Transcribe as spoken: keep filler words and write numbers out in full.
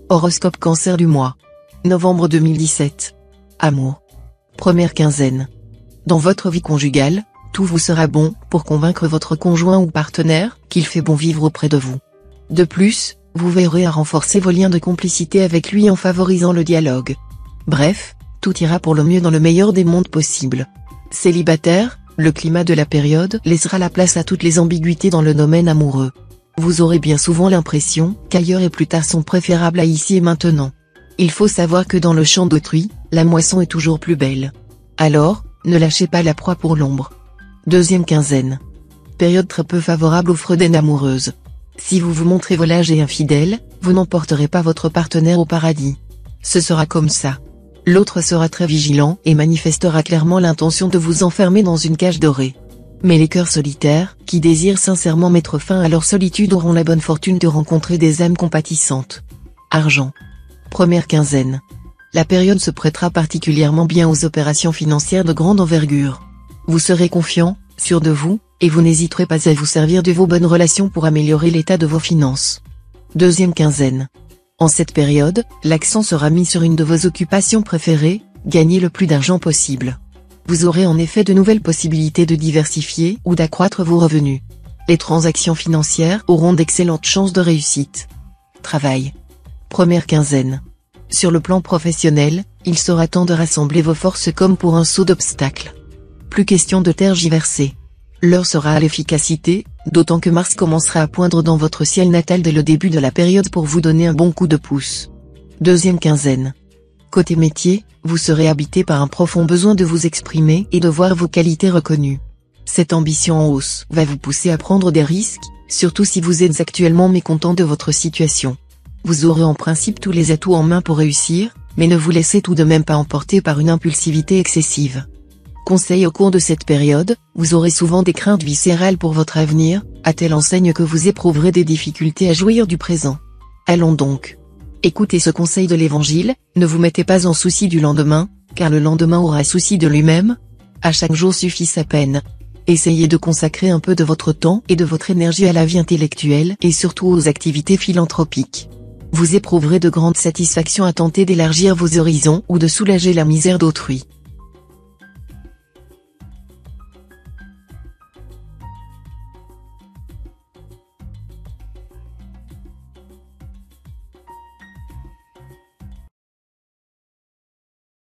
Horoscope Cancer du mois. Novembre deux mille dix-sept. Amour. Première quinzaine. Dans votre vie conjugale, tout vous sera bon pour convaincre votre conjoint ou partenaire qu'il fait bon vivre auprès de vous. De plus, vous veillerez à renforcer vos liens de complicité avec lui en favorisant le dialogue. Bref, tout ira pour le mieux dans le meilleur des mondes possibles. Célibataire, le climat de la période laissera la place à toutes les ambiguïtés dans le domaine amoureux. Vous aurez bien souvent l'impression qu'ailleurs et plus tard sont préférables à ici et maintenant. Il faut savoir que dans le champ d'autrui, la moisson est toujours plus belle. Alors, ne lâchez pas la proie pour l'ombre. Deuxième quinzaine. Période très peu favorable aux freudaines amoureuses. Si vous vous montrez volage et infidèle, vous n'emporterez pas votre partenaire au paradis. Ce sera comme ça. L'autre sera très vigilant et manifestera clairement l'intention de vous enfermer dans une cage dorée. Mais les cœurs solitaires, qui désirent sincèrement mettre fin à leur solitude auront la bonne fortune de rencontrer des âmes compatissantes. Argent. Première quinzaine. La période se prêtera particulièrement bien aux opérations financières de grande envergure. Vous serez confiant, sûr de vous, et vous n'hésiterez pas à vous servir de vos bonnes relations pour améliorer l'état de vos finances. Deuxième quinzaine. En cette période, l'accent sera mis sur une de vos occupations préférées, gagner le plus d'argent possible. Vous aurez en effet de nouvelles possibilités de diversifier ou d'accroître vos revenus. Les transactions financières auront d'excellentes chances de réussite. Travail. Première quinzaine. Sur le plan professionnel, il sera temps de rassembler vos forces comme pour un saut d'obstacles. Plus question de tergiverser. L'heure sera à l'efficacité, d'autant que Mars commencera à poindre dans votre ciel natal dès le début de la période pour vous donner un bon coup de pouce. Deuxième quinzaine. Côté métier, vous serez habité par un profond besoin de vous exprimer et de voir vos qualités reconnues. Cette ambition en hausse va vous pousser à prendre des risques, surtout si vous êtes actuellement mécontent de votre situation. Vous aurez en principe tous les atouts en main pour réussir, mais ne vous laissez tout de même pas emporter par une impulsivité excessive. Conseil: au cours de cette période, vous aurez souvent des craintes viscérales pour votre avenir, à telle enseigne que vous éprouverez des difficultés à jouir du présent. Allons donc. Écoutez ce conseil de l'Évangile, ne vous mettez pas en souci du lendemain, car le lendemain aura souci de lui-même. À chaque jour suffit sa peine. Essayez de consacrer un peu de votre temps et de votre énergie à la vie intellectuelle et surtout aux activités philanthropiques. Vous éprouverez de grandes satisfactions à tenter d'élargir vos horizons ou de soulager la misère d'autrui.